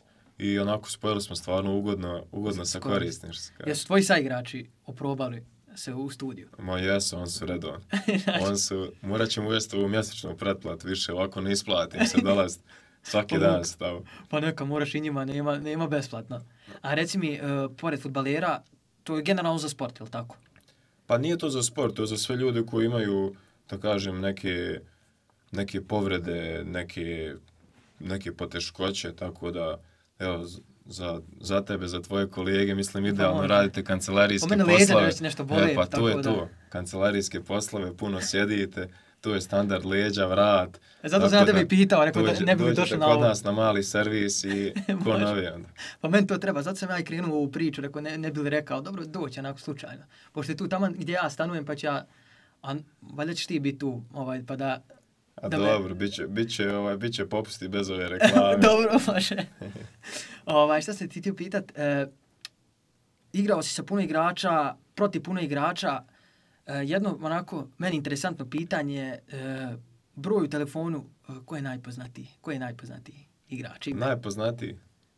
i onako spojili smo stvarno ugodno sa korisnim. Jesu tvoji saigrači oprobali se u studiju? Jesu, oni su redovni. Morat ćemo uvesti ovu mjesečnu pretplatu više, ovako ne isplatim se dolaziti svaki dan stavu. Pa neka, moraš i njima, nema besplatno. A reci mi, pored fudbalera, to je generalno za sport, je li tako? Pa nije to za sport, to je za sve ljude koji imaju, da kažem, neke povrede, neke poteškoće, tako da, evo, za tebe, za tvoje kolege, mislim, idealno radite kancelarijske poslove. Po mene leđa nešto boli. Pa to je to, kancelarijske poslove, puno sjedite, to je standard leđa, vrat. Zato sam ja tebe i pitao, rekao da ne bi mi došao na ovo. Dođete kod nas na mali servis i ko novi onda. Pa meni to treba, zato sam ja i krenuo u priču, rekao ne bi li rekao, dobro, doći onako slučajno. Pošto je tu tamo gdje ja stanujem, pa ću ja, a valjda ćeš ti biti tu, pa da... A dobro, bit će popusti bez ove reklame. Dobro, može. Šta se ti htio pitat? Igrao si sa puno igrača, protiv puno igrača. Jedno onako meni interesantno pitanje, broj u telefonu, ko je najpoznatiji? Ko je najpoznatiji igrač? Najpoznatiji?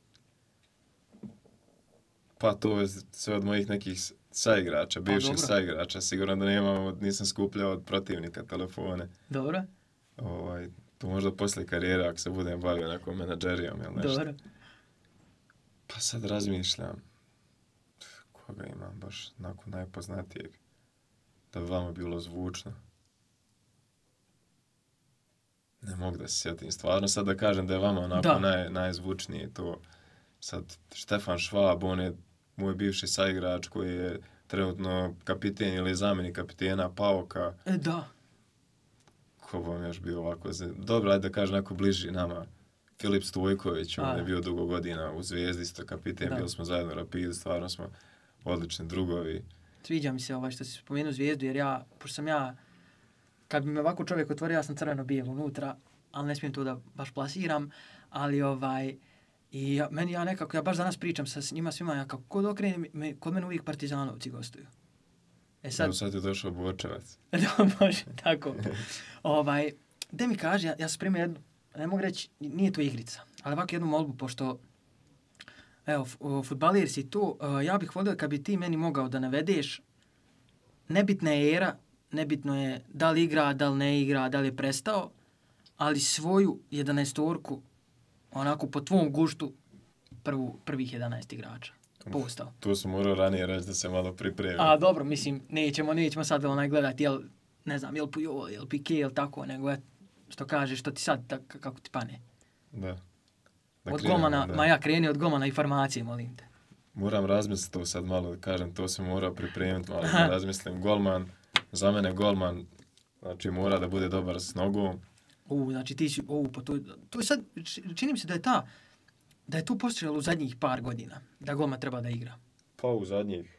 Pa to je sve od mojih nekih saigrača, bivših saigrača. Sigurno da nisam skupljao od protivnika telefone. Dobro. To možda poslije karijere, ako se budem bavio nekom menadžerijom ili nešto. Dobro. Pa sad razmišljam, koga imam baš nakon najpoznatijeg, da bi vama bilo zvučno. Ne mogu da se sjetim. Stvarno sad da kažem da je vama onako najzvučnije to. Sad, Štefan Švab, on je moj bivši saigrač koji je trenutno kapiten ili zamjenik kapitena Pauka. Da. Ko bi vam još bio ovako? Dobro, ajde da kažem neko bliži nama. Filip Stojković, on je bio dugo godina u Zvijezdi, isto kapiten, bili smo zajedno u Rapidu, stvarno smo odlični drugovi. Sviđa mi se što si spomenuo Zvijezdu, jer pošto sam kad bi me ovako čovjek otvorio, ja sam crveno-bijel unutra, ali ne smijem to da baš plasiram, ali ja baš danas pričam sa njima svima, ja kako kod okrenem, kod mene uvijek Partizanovci gostuju. Sad je došao Borčevac. Može, tako. Da mi kaže, ja sam spremio jednu, ne mogu reći, nije to igrica, ali ovako jednu molbu, pošto, evo, fudbalir si tu, ja bih volio kad bi ti meni mogao da navedeš, nebitna je era, nebitno je da li igra, da li ne igra, da li je prestao, ali svoju 11-orku, onako po tvom guštu, prvih 11 igrača. Postao. Tu sam morao ranije reći da se malo pripremim. A dobro, mislim, nećemo sad gledati, jel Puyol, jel Piqué, jel tako, nego što kažeš, što ti sad, kako ti pane. Da. Od golmana, ja kreni od golmana informacije, molim te. Moram razmisliti to sad malo, da kažem, to sam morao pripremiti malo, da razmislim. Golman, za mene golman, znači mora da bude dobar s nogom. Znači ti si, pa to je sad, čini mi se da je to postojalo u zadnjih par godina, da golman treba da igra. Pa u zadnjih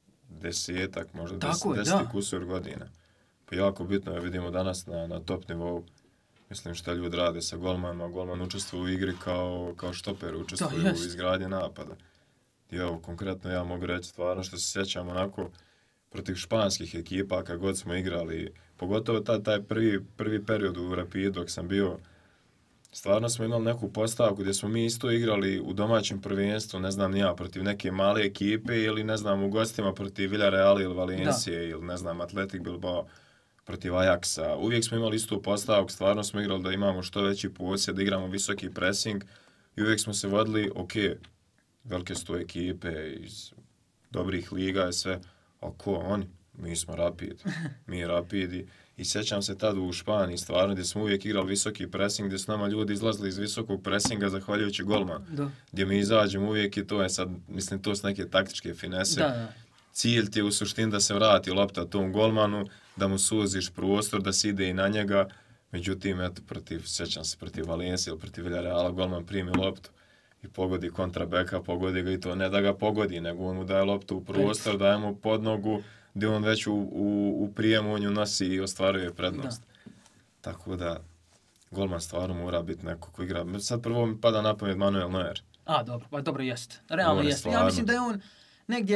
10, možda 10 kusur godina. Pa jako bitno je, vidimo danas na top nivou, mislim šta ljudi rade sa golmanima, golman učestvuje u igri kao štoper, učestvuje u izgradnji napada. I evo, konkretno ja mogu reći stvarno što se sjećam onako protiv španskih ekipa kad god smo igrali, pogotovo taj prvi period u Rapidu dok sam bio, stvarno smo imali neku postavku gdje smo mi isto igrali u domaćem prvenstvu, ne znam ja, protiv neke male ekipe ili ne znam u gostima protiv Villarreala ili Valencije ili ne znam Atletik Bilbao protiv Ajaxa. Uvijek smo imali istu postavku, stvarno smo igrali da imamo što veći posjed, da igramo visoki pressing i uvijek smo se vodili, velike su to ekipe iz dobrih liga i sve, a ko oni? Mi smo Rapidi. I sjećam se tad u Španiji stvarno gdje smo uvijek igrali visoki pressing, gdje su nama ljudi izlazili iz visokog pressinga zahvaljujući golmanu. Gdje mi izađemo uvijek i to je sad, mislim, to su neke taktičke finese. Da. Cilj ti je u suštini da se vrati lopta tom golmanu, da mu suziš prostor, da se ide i na njega. Međutim, sjećam se protiv Valencije ili protiv Villarreala, golman primi loptu i pogodi kontrabeka, pogodi ga i to ne da ga pogodi, nego on mu daje loptu u prostor, daje mu pod nogu, gdje on već u prijemu on ju nosi i ostvaruje prednost. Tako da, golman stvarno mora biti neko ko igra. Sad prvo mi pada na pamet Manuel Neuer. Dobro, jest. Realno jest. Ja mislim da je on negdje,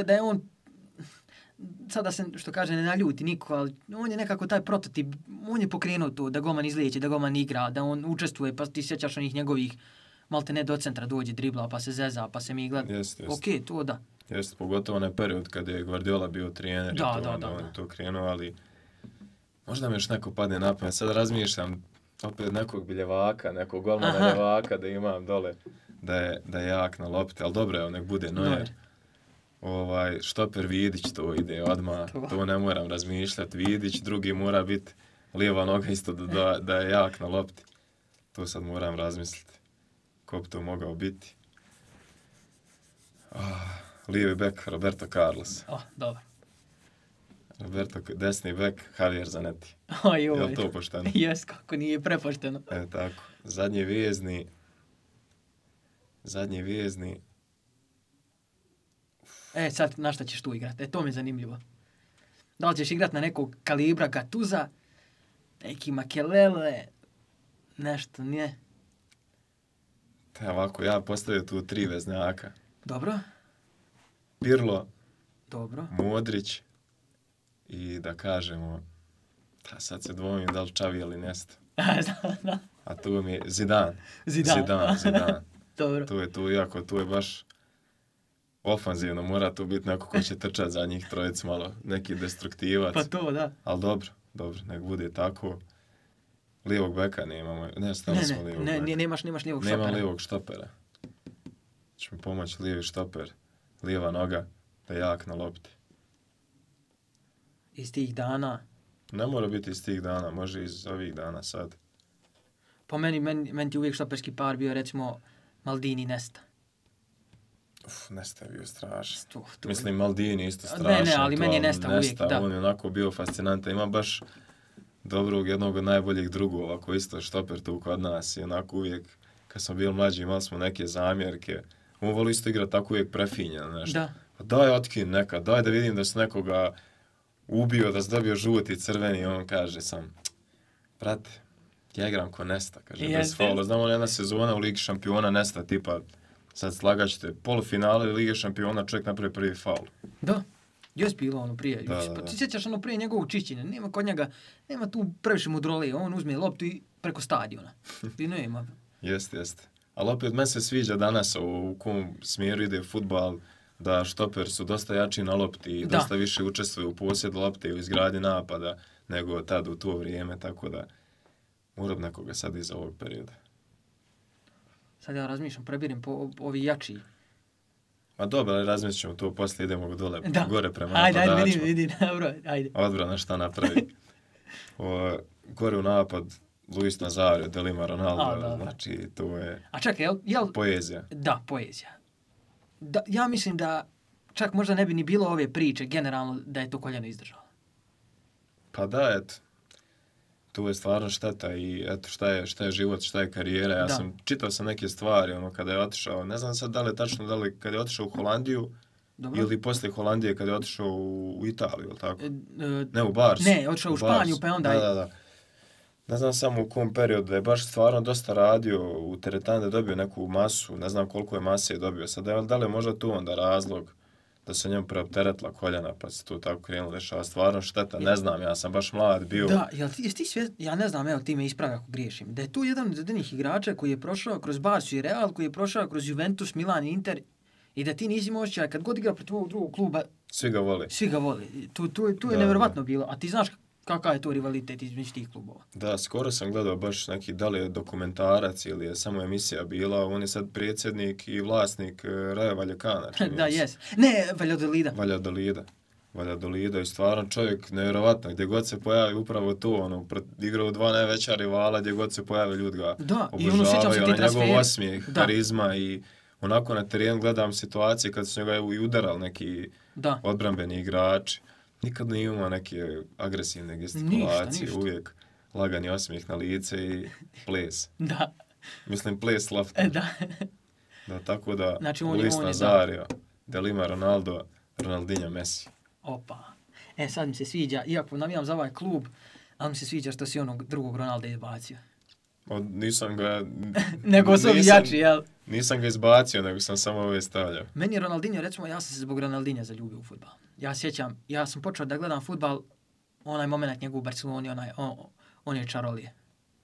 sada se, što kaže, ne naljuti niko, ali on je nekako taj prototip, on je pokrenuo to da golman izliječi, da golman igra, da on učestvuje, pa ti sjećaš onih njegovih malte ne do centra dođe, dribla, pa se zeza, pa se mi gleda. Jest. Okej, to da. Jeste, pogotovo onaj period kad je Guardiola bio trener i to, onda on je to krenuo, ali možda mi još neko padne na pamet. Sad razmišljam opet nekog biljevaka, nekog golmana ljevaka da imam dole, da je jak na lopti, ali dobro je, nek bude Neuer. Štoper Vidić to ide odmah, to ne moram razmišljati. Vidić, drugi mora biti lijeva noga isto da je jak na lopti. To sad moram razmisliti. Ko bi to mogao biti? Lijevi bek Roberto Carlos. Dobro. Desni bek Javier Zanetti. Je li to pošteno? Jes, kako nije prepošteno. Tako. Zadnji vijezni. Sad na šta ćeš tu igrati? To mi je zanimljivo. Da li ćeš igrati na nekog kalibra Gattusa, neki Makelele, nešto, nije? Ovako, ja postavio tu 3 veznjaka. Dobro. Pirlo, dobro. Modrić i da kažemo, sad se dvomim da li Xavi ili Nesta. A tu mi je Zidane. Dobro. Tu iako tu je baš ofanzivno, mora tu biti neko ko će trčati za njih trojic malo, neki destruktivac. Pa to, da. Ali dobro, nek bude tako. Lijevog beka nemamo, stali smo lijevog beka. Nemaš lijevog štopera. Nema lijevog štopera. Će mi pomoći lijevi štoper, lijeva noga, da je jak na lopti. Iz tih dana? Ne mora biti iz tih dana, može iz ovih dana sad. Po meni ti uvijek štoperski par bio recimo Maldini Nesta. Nesta je bio strašan. Mislim, Maldini isto strašan. Ne, ali meni je Nesta uvijek, da. On je onako bio fascinantan. Ima baš dobrog, jednog od najboljih drugova, koji isto štoper tu kod nas. I onako uvijek, kad smo bili mlađi, imali smo neke zamjerke. On voli isto igrati tako uvijek prefinjeno nešto. Da. Daj otkin nekad, daj da vidim da se nekoga ubio, da se dobio žuti, crveni. I on kaže sam, brate, ja igram ko Nesta, kaže, bez faula. Znamo jedna sezona u Ligi šampiona Nesta, tipa, sad slagaćete, polufinale Lige šampiona, čovjek napravi prvi faul. Da, još bilo ono prije. Pa ti sjećaš ono prije njegovog čišćenja, nema kod njega, nema tu previše mudrolije, on uzme loptu i preko stadiona. I nema. Jeste. Ali opet, meni se sviđa danas u kom smjeru ide fudbal, da štoper su dosta jači na lopti i dosta više učestvuju u posjedu lopte i u izgradi napada nego tad u to vrijeme, tako da moram nekoga sad iz ovog perioda. Sad ja razmišljam, prebirim po ovi jači. Ma dobro, ali razmislit ćemo to, poslije idemo dole, gore prema napadačima. Ajde, vidi, dobro, ajde. Odbrana šta napravi. Gore u napad, Luis Nazario, Delima Ronaldo, znači to je A čekaj, jel poezija. Da, poezija. Ja mislim da čak možda ne bi ni bilo ove priče generalno da je to koljeno izdržalo. Pa da, eto. Tu je stvarno šteta i eto šta je život, šta je karijera. Čitao sam neke stvari, kada je otišao, ne znam sad da li je tačno, kada je otišao u Holandiju, ili poslije Holandije kada je otišao u Italiju, ili tako? Ne, u Barsu. Ne, otišao u Španiju, pa onda... Da. Ne znam samo u kom periodu, da je baš stvarno dosta radio u teretani, da je dobio neku masu, ne znam koliko je mase dobio. Sad, da li je možda tu onda razlog da se njemu preopteretila koljena, pa se tu tako krenulo dešava. Stvarno šteta, ne znam, ja sam baš mlad bio. Da, jesi ti svjestan, ja ne znam, evo ti me ispravi ako griješim, da je tu jedan od jedinih igrača koji je prošao kroz Barsu i Real, koji je prošao kroz Juventus, Milan i Inter, i da ti nisi osjećaj, kad god igra protiv ovog drugog kluba... Svi ga voli. Tu je nevjerovatno bilo, a ti znaš kakav je to rivalitet između tih klubova. Da, skoro sam gledao baš neki, da li je dokumentarac ili je samo emisija bila, on je sad predsjednik i vlasnik Raja Valjekana. Da, jes. Ne, Valjadolida i stvarno čovjek nevjerovatno, gdje god se pojavi upravo to, igrao 2 najveća rivala, gdje god se pojavi ljudi ga obožavaju, njegov osmijeh, karizma i onako na terenu gledam situacije kad su njega i udarali neki odbrambeni igrači. Nikad nije imao neke agresivne gestikulacije, ništa. Uvijek lagani osmijeh na lice i ples. Da. Mislim, ples loftom. Da. Tako da, znači, Luis Nazario, Delima Ronaldo, Ronaldinho Messi. Opa. Sad mi se sviđa, iako navijam za ovaj klub, ali mi se sviđa što si onog drugog Ronalda izbacio. Nisam ga... Nego su jači, jel? Nisam ga izbacio, nego sam samo ove stavljao. Meni je Ronaldinho, recimo, ja sam se zbog Ronaldinha zaljubio u fudbal. Ja sjećam, ja sam počeo da gledam fudbal, onaj moment njegov u Barceloni, on je čarolije.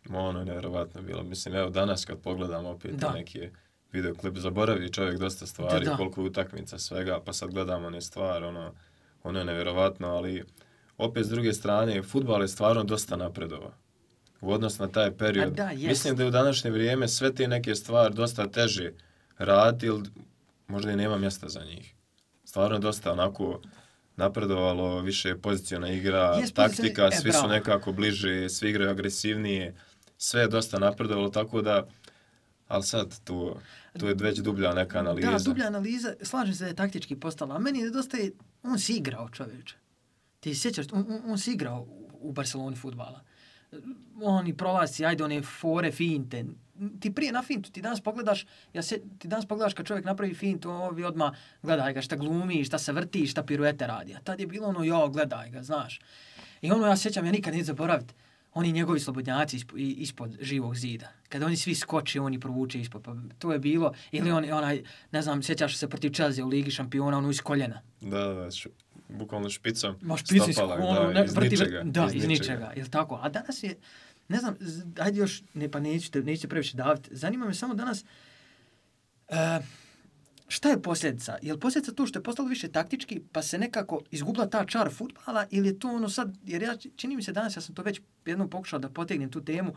Ono je nevjerovatno bilo. Mislim, evo danas kad pogledam opet neki videoklip, zaboravi čovjek dosta stvari, koliko je utakmica svega, pa sad gledamo one stvari, ono je nevjerovatno, ali opet s druge strane, fudbal je stvarno dosta napredovao. U odnosu na taj period. Mislim da je u današnje vrijeme sve te neke stvari dosta teže raditi, ili možda i nema mjesta za njih. Stvarno dosta onako napredovalo, više pozicijona igra, taktika, svi su nekako bliže, svi igraju agresivnije, sve je dosta napredovalo, tako da, ali sad tu je već dublja neka analiza. Da, dublja analiza, slažem se da je taktički postala, a meni nedostaje, on si igrao, čovječe. Ti sjećaš, on si igrao u Barceloni fudbala. Oni prolazi, ajde one fore, finte. Ti prije na fintu, ti danas pogledaš kad čovjek napravi fintu, ovi odmah gledaj ga šta glumi, šta se vrti, šta piruete radi. A tad je bilo gledaj ga, znaš. I ja sjećam, ja nikad neću zaboraviti, oni njegovi slobodnjaci ispod živog zida. Kada oni svi skoče, oni provuče ispod. Pa to je bilo, ili onaj, ne znam, sjećaš se protiv Chelsea u Ligi šampiona, iz koljena. Da, bukvalno špicom. Stopala, iz ničega. ničega. Jel tako? A danas je, ne znam, ajde još, nećete previše daviti. Zanima me samo danas, šta je posljedica? Je li posljedica to što je postalo više taktički, pa se nekako izgubila ta čar fudbala, ili je to sad, jer čini mi se danas, ja sam to već jednom pokušao da potegnem tu temu,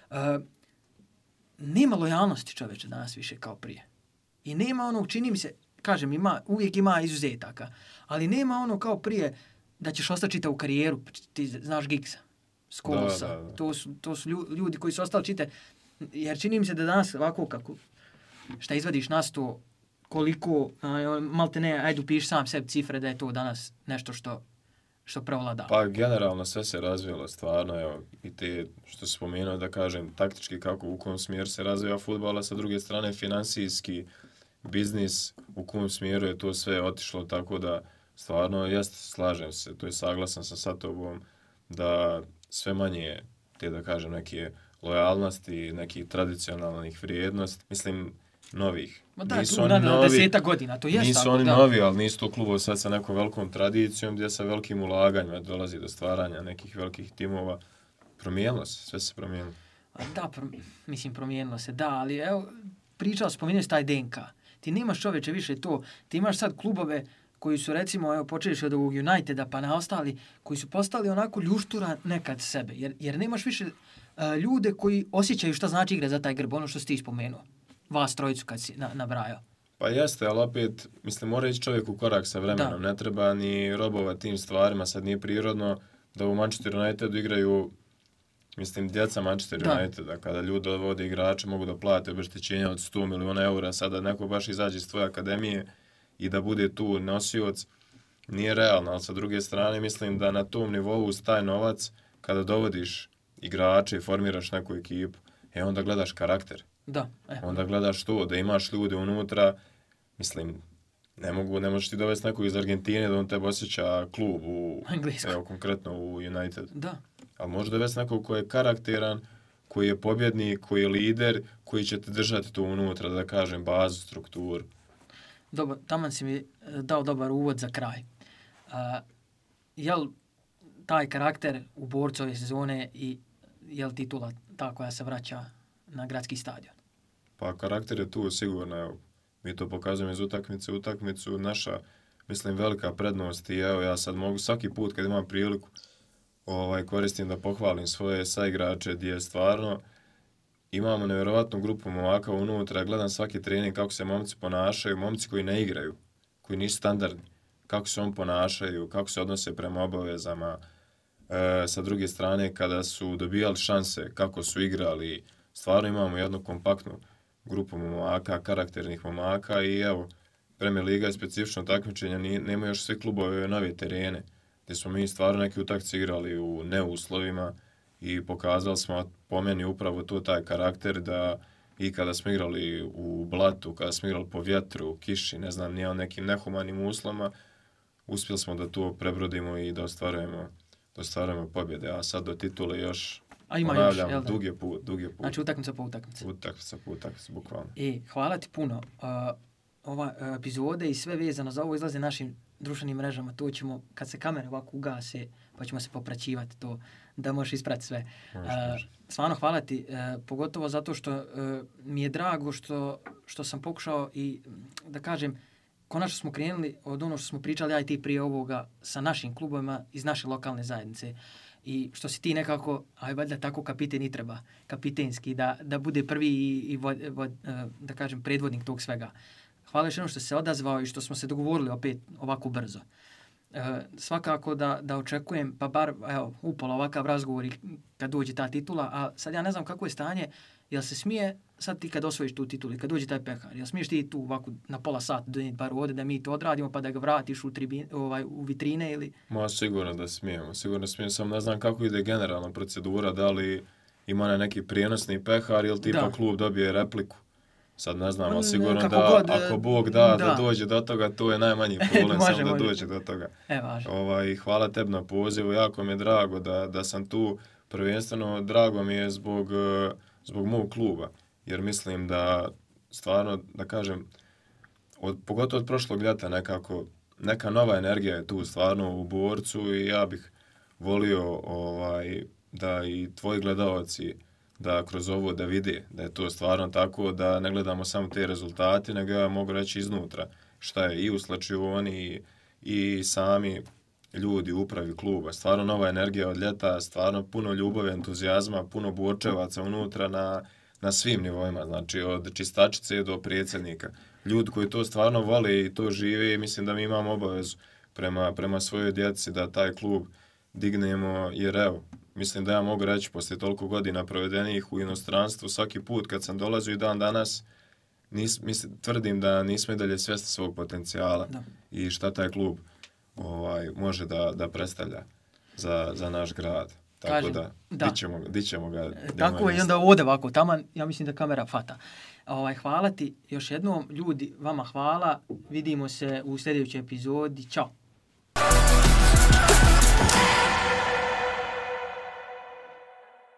nema lojalnosti čoveče danas više kao prije. I nema čini mi se, kažem, uvijek ima izuzetaka, ali nema kao prije da ćeš ostati čitavu karijeru, ti znaš Giggsa, Scholesa, to su ljudi koji su ostali jer čini mi se da danas ovako kako, šta izvadiš na sto, koliko, malte ne, ajde upiši sam sebi cifre da je to danas nešto što prevlada. Pa generalno sve se razvijalo stvarno, evo, i te što se spomenuo da kažem taktički kako u kom smjeru se razvija fudbal, a sa druge strane finansijski biznis, u kom smjeru je to sve otišlo, tako da stvarno slažem se, to je saglasan sam sa tobom da sve manje te da kažem neke lojalnosti, nekih tradicionalnih vrijednosti, mislim novih. Nisu oni novi, 10 godina, to jest nisu oni novi, ali nisu to klubovi sad sa nekom velikom tradicijom gdje sa velikim ulaganjima dolazi do stvaranja nekih velikih timova. Promijenilo se, sve se promijenilo. Da, promijenilo se, da, ali evo, spomenuo si taj DNK. Ti nemaš čoveče više to, ti imaš sad klubove koji su recimo, počeli od ovog Uniteda pa na ostali, koji su postali onako ljuštura nekad sebe, jer nemaš više ljude koji osjećaju šta znači igra za taj grb, ono što si ti spomenuo. Vas trojicu kad si nabrajao. Pa jeste, ali opet, mislim, mora ići čovjek u korak sa vremenom. Ne treba ni robovati tim stvarima, sad nije prirodno da u Manchester Unitedu igraju, mislim, djeca Manchester Uniteda, kada ljudi vode igrače mogu da plate obeštećenja od 100 milijuna eura, sada neko baš izađe iz tvoje akademije i da bude tu nosioc, nije realno, ali sa druge strane mislim da na tom nivou uz taj novac, kada dovodiš igrače i formiraš neku ekipu, onda gledaš karakter. Onda gledaš to, da imaš ljude unutra, mislim, ne možeš ti dovesti nekog iz Argentine da on tebe osjeća klub konkretno u United. Da. Ali možeš dovesti nekog koji je karakteran, koji je pobjednik, koji je lider, koji će te držati to unutra, da kažem, bazu, strukturu. Dobro, taman si mi dao dobar uvod za kraj. Jel taj karakter u borcu ove sezone i jel titula ta koja se vraća na gradski stadion? Pa karakter je tu sigurno, evo, mi to pokazujemo iz utakmice u utakmicu, naša, mislim, velika prednost i evo, ja sad mogu svaki put kad imam priliku koristim da pohvalim svoje saigrače gdje stvarno imamo nevjerovatnu grupu momaka unutra, gledam svaki trening kako se momci ponašaju, momci koji ne igraju, koji nisu standardni, kako se on ponašaju, kako se odnose prema obavezama, sa druge strane kada su dobijali šanse, kako su igrali, stvarno imamo jednu kompaktnu grupu momaka, karakternih momaka i evo, Premier Liga je specifično takmičenje, nema još svi klubove nove terene, gdje smo mi stvarno neke utakmice igrali u neuslovima i pokazali smo po meni upravo to taj karakter da i kada smo igrali u blatu, kada smo igrali po vjetru, u kiši, ne znam, nije o nekim nehumanim uslovima, uspjeli smo da to prebrodimo i da ostvarujemo pobjede, a sad do titule još ponavljam, dug je put. Znači utakmica po utakmici. Utakmica po utakmici, bukvalno. Hvala ti puno. ova epizode i sve vezano za ovo izlaze našim društvenim mrežama. To ćemo, kad se kamere ovako ugase, pa ćemo se popraćivati to, da možeš isprati sve. Stvarno hvala ti, pogotovo zato što mi je drago što sam pokušao i da kažem, konačno smo krenuli od ono što smo pričali ja i ti prije ovoga sa našim klubovima iz naše lokalne zajednice. I što si ti nekako, aj valjda tako kapiten i treba, kapitenski, da bude prvi i da kažem, predvodnik tog svega. Hvala još jednom što se odazvao i što smo se dogovorili opet ovako brzo. Svakako da očekujem, pa bar upola ovakav razgovor i kad dođe ta titula, a sad ja ne znam kako je stanje, jel se smije sad ti kad osvojiš tu titulu i kad dođe taj pehar, jel smiješ ti tu ovako na pola sata donijeti bar ovdje da mi to odradimo pa da ga vratiš u vitrine ili... Sigurno da smijemo, samo ne znam kako ide generalna procedura, da li ima neki prijenosni pehar ili tipa klub dobije repliku. Sad ne znam, ali sigurno da ako Bog da dođe do toga, to je najmanji problem, samo da dođe do toga. Hvala tebi na pozivu, jako mi je drago da sam tu, prvenstveno drago mi je zbog mog kluba, jer mislim da stvarno, da kažem, pogotovo od prošlog ljeta neka nova energija je tu stvarno u Borcu i ja bih volio da i tvoji gledalci da kroz ovo da vide da je to stvarno tako, da ne gledamo samo te rezultate, nego ja mogu reći iznutra šta je i u slačioni i sami ljudi u upravi kluba. Stvarno nova energija od ljeta, stvarno puno ljubavi, entuzijazma, puno borčevaca unutra na svim nivoima, znači od čistačice do predsjednika. Ljudi koji to stvarno vole i to žive, mislim da mi imamo obavezu prema svojoj djeci da taj klub dignemo, jer evo, mislim da ja mogu reći poslije toliko godina provedenih u inostranstvu, svaki put kad sam dolazio i dan danas, tvrdim da nismo i dalje svjesni svog potencijala i šta taj klub može da predstavlja za naš grad. Tako da, di ćemo ga. Tako je, i onda ovdje ovako, taman, ja mislim da kamera fata. Hvala ti još jednom, ljudi, vama hvala, vidimo se u sljedećoj epizodi, čao.